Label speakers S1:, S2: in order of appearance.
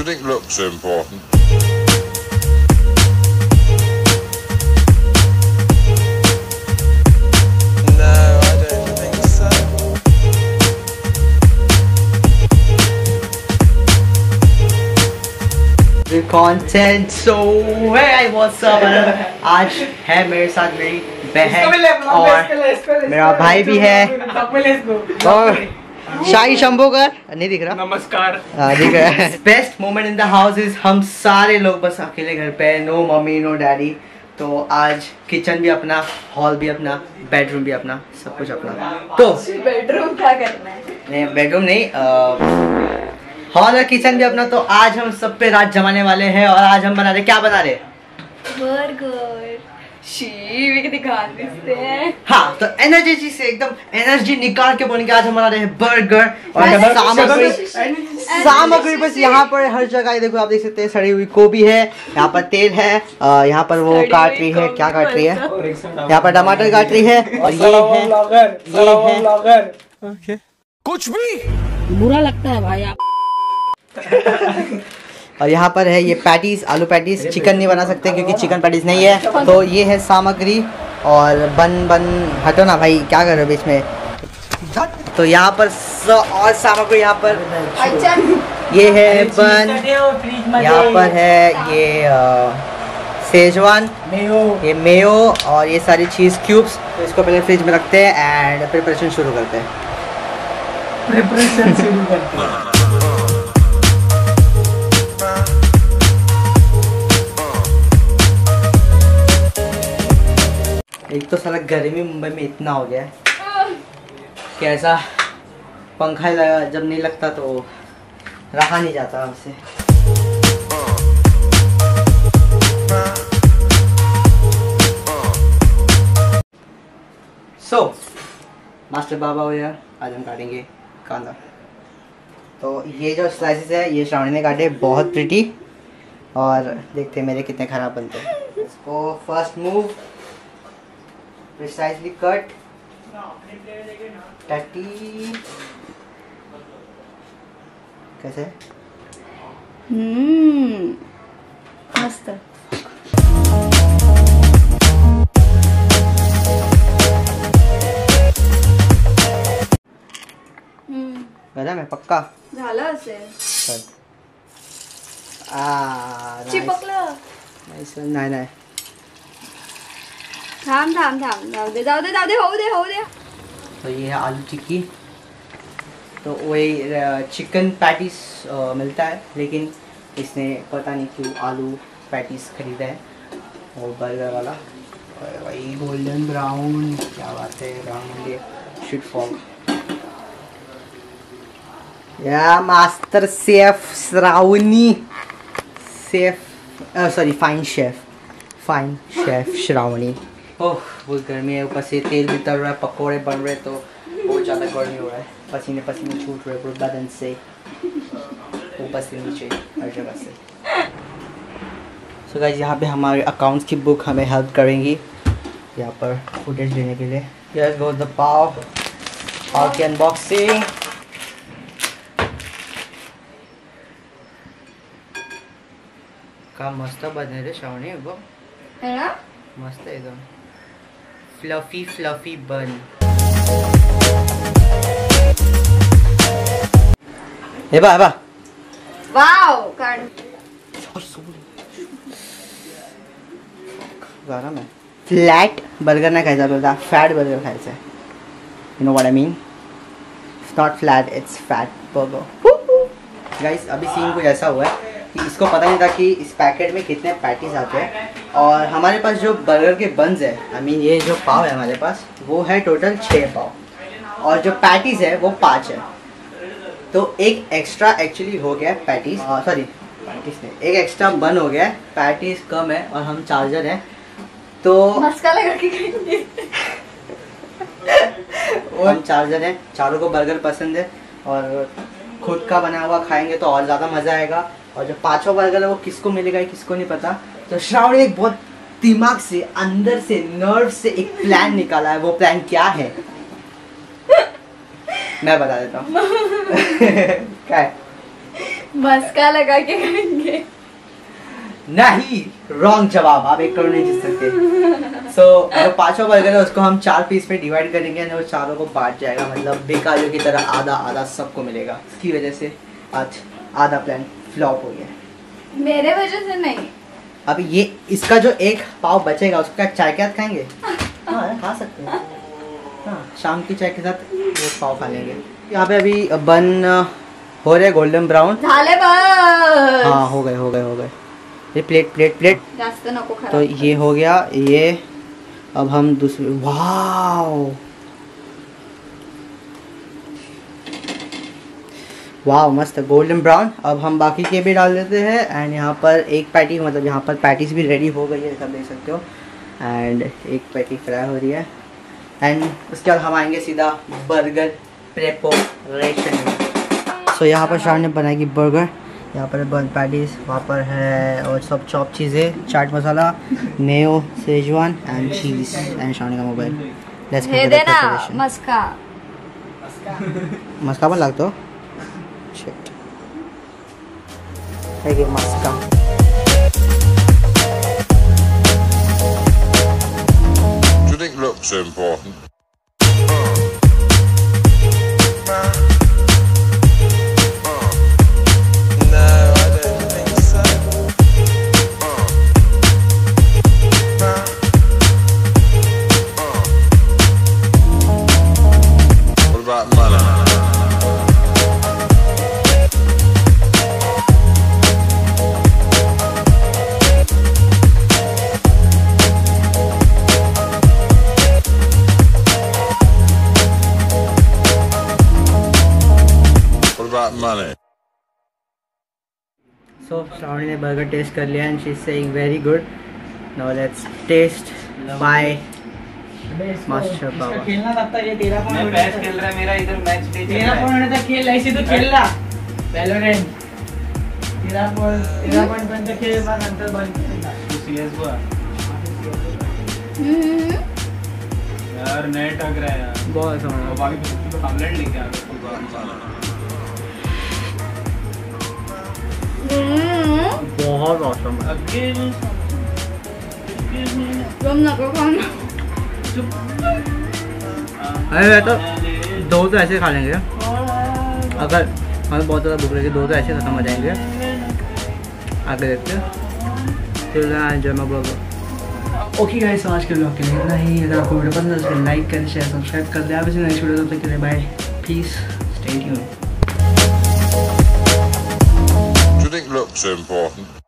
S1: you think looks are important?
S2: No, I don't think so.
S3: Content. So hey, what's up? आज है मेरे साथ मेरी बहन और मेरा भाई भी है और शाही शंभूकर नहीं दिख रहा।
S4: नमस्कार।
S3: दिख रहा है। Best moment in the house is हम सारे लोग बस अकेले घर पे, नो मम्मी नो डैडी। तो आज किचन भी अपना, हॉल भी अपना, बेडरूम भी अपना, सब कुछ अपना। तो
S5: बेडरूम क्या करना है?
S3: नहीं बेडरूम नहीं, हॉल और किचन भी अपना। तो आज हम सब पे रात जमाने वाले हैं और आज हम बना रहे, क्या बना रहे?
S5: बर्गर। शी वे कितने खान दिसते हैं।
S3: हाँ, तो एनर्जी से एकदम एनर्जी निकाल के बोलेंगे आज हम बना रहे हैं बर्गर। और सामग्री बस यहाँ पर हर जगह देखो, आप देख सकते हैं सड़ी हुई गोभी है, यहाँ पर तेल है, यहाँ पर वो काट रही है, क्या काट रही है? यहाँ पर टमाटर काट रही है और ये है
S1: कुछ भी
S5: बुरा लगता है भाई आप।
S3: और यहाँ पर है ये पैटीज, आलू पैटीज। चिकन नहीं बना सकते क्योंकि चिकन पैटीज नहीं है। तो ये है सामग्री और बन हटो ना भाई, क्या कर रहे हो बीच में? तो यहाँ पर और सामग्री यहाँ पर ये है बन, यहाँ पर है ये सेजवान, ये मेयो और ये सारी चीज़ क्यूब्स। तो इसको पहले फ्रिज में रखते हैं एंड प्रिपरेशन शुरू करते हैं। एक तो साला गर्मी मुंबई में इतना हो गया है कि ऐसा पंखा लगा, जब नहीं लगता तो रहा नहीं जाता हमसे। सो मास्टर बाबा हो यार, आज हम काटेंगे कांदा। तो ये जो स्लाइसेस है ये श्रावणी ने काटे, बहुत प्रिटी। और देखते हैं मेरे कितने खराब बनते हैं। इसको फर्स्ट मूव precisely cut 30 कैसे?
S5: मस्त।
S3: गरम है पक्का?
S5: झालं असेल। चिपकलं
S3: नाही नाही
S5: थांब जाऊ दे होऊ दे।
S3: तो ये है आलू टिक्की। तो वही चिकन पैटीज मिलता है, लेकिन इसने पता नहीं क्यों आलू पैटीज खरीदा है और बर्गर वाला। और वही गोल्डन ब्राउन, क्या बात है, ब्राउन ये शिट फॉग। या master chef Shravani, fine chef Shravani. Oh बहुत गर्मी है, ऊपर से तेल भी तल रहा है, पकौड़े बन रहे, तो बहुत ज़्यादा गर्मी हो रहा है। पसीने छूट रहे पूरे बदन से, ऊपर से नीचे हर जगह से। सो गाइस, यहाँ पे हमारे अकाउंट्स की बुक हमें हेल्प करेंगी यहाँ पर फुटेज लेने के लिए। यस गो द पाव की अनबॉक्सिंग। का मस्त बने रे श्रावणी, वो
S5: है ना?
S3: मस्त है एकदम फ्लफी बन। हे बा
S5: वाव काढ।
S3: गरम है। फ्लॅट बर्गर नाही खायचा बोलता, फॅट बर्गर खायचा है। You know what I mean? It's not flat, it's fat burger. Guys अभी सीन कुछ ऐसा हुआ है कि इसको पता नहीं था कि इस पैकेट में कितने पैटीज आते हैं। और हमारे पास जो बर्गर के बन्स है, आई मीन ये जो पाव है हमारे पास, वो है टोटल 6 पाव और जो पैटीज है वो 5 है। तो एक एक्स्ट्रा एक्चुअली हो गया पैटीज, सॉरी पैटीज नहीं, एक एक्स्ट्रा बन हो गया, पैटीज कम है और हम चार्जर हैं तो
S5: मस्का लगा के खाएंगे।
S3: हम चार्जर हैं, चारों को बर्गर पसंद है और खुद का बना हुआ खाएंगे तो और ज़्यादा मज़ा आएगा। और जो 5वां बर्गर है वो किसको मिलेगा किसको नहीं पता। तो श्रावणी एक बहुत दिमाग से, अंदर से, नर्व से एक प्लान निकाला है। वो प्लान क्या है मैं बता देता हूँ। क्या है?
S5: मस्का लगा के खाएंगे।
S3: नहीं, रॉन्ग जवाब। आप 1 करोड़ नहीं जीत सकते। सो जो 5वां बर्गर है उसको हम 4 पीस में डिवाइड करेंगे और वो चारों को बांट जाएगा, मतलब बेकारियों की तरह आधा आधा सबको मिलेगा। इसकी वजह से आज आधा प्लान फ्लॉप हो गया।
S5: मेरे वजह से नहीं।
S3: अब ये इसका जो एक पाव बचेगा उसको क्या चाय के साथ खाएंगे? हाँ, खा सकते हैं। हाँ, शाम की चाय के साथ वो पाव खा लेंगे। यहाँ पे अभी बन हो रहे गोल्डन ब्राउन।
S5: झाले बस।
S3: हाँ, हो गए। ये प्लेट
S5: जास्त नको खराब।
S3: तो ये हो गया। ये अब हम दूसरे, वाह मस्त गोल्डन ब्राउन। अब हम बाकी के भी डाल देते हैं। एंड यहाँ पर एक पैटी, मतलब यहाँ पर पैटीज भी रेडी हो गई है, सब देख सकते हो। एंड एक पैटी फ्राई हो रही है। एंड उसके बाद हम आएंगे सीधा बर्गर प्रेपरेशन में। सो यहाँ पर शान ने बनाएगी बर्गर। यहाँ पर बर्गर पैटीज, वहाँ पर है और सब चॉप चीज़ें, chaat masala, mayo, schezwan and cheese and Shaan का मोबाइल। लेट्स
S5: हे देना मस्का।
S3: मस्का पण लागतो। शिट, हे घे मस्का।
S1: Do you think looks are important?
S2: No, I don't think so.
S1: What about money? What about money?
S3: सो श्रावणी ने बर्गर टेस्ट कर लिया and she is saying very good. Now let's taste by master Baba.
S4: खेलना तब तक ये 13 point
S6: मैं पैस खेल रहा है, मेरा इधर मैच डे चल रहा
S4: 13
S6: है।
S4: पॉइंट तक खेल, ऐसे तो खेल रहा वैलोरेंट 13 पॉइंट पर्यंत खेळ, मग नंतर बंद केला।
S6: तू CS:GO है?
S5: हम्म।
S6: यार नेट अग रहा है यार।
S3: बहुत सोना।
S6: वो बाकी तो हामलैंड लेके आ रहा
S3: बहुत औसम है।
S5: तुम नको खाना।
S3: अरे मैं तो 2 तो ऐसे खा लेंगे, अगर हमें बहुत ज़्यादा भूख लगी 2 तो ऐसे खत्म हो जाएंगे। आगे देखते हैं। ओके गाइस, आज के ब्लॉग के लिए इतना ही। अगर आपको वीडियो पसंद है तो लाइक करें, शेयर, सब्सक्राइब कर दें। आप इसे नेक्स्ट वीडियो तब तक के लिए bye, peace, stay tuned.
S1: Do you think looks are important?